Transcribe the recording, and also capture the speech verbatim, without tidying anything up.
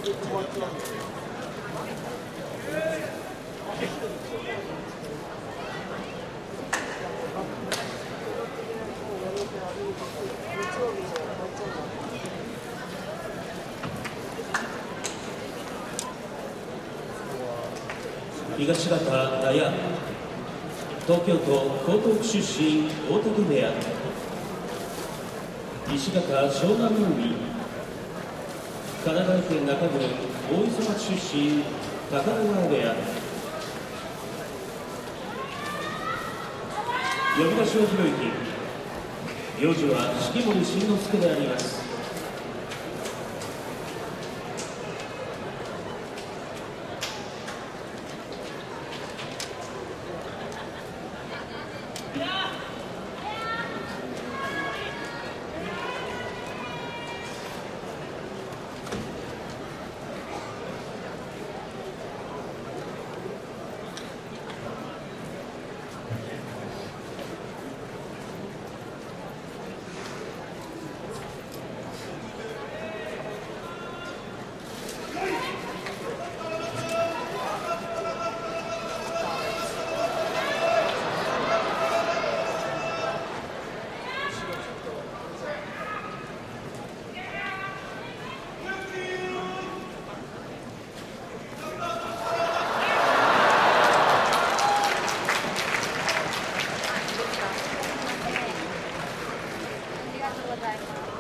東方大也、東京都江東区出身大竹部屋、西方湘南海、神奈川県中部大磯町出身高田川部屋、呼び出しはひろゆき、行司は式守慎之介であります。 ありがとうございます。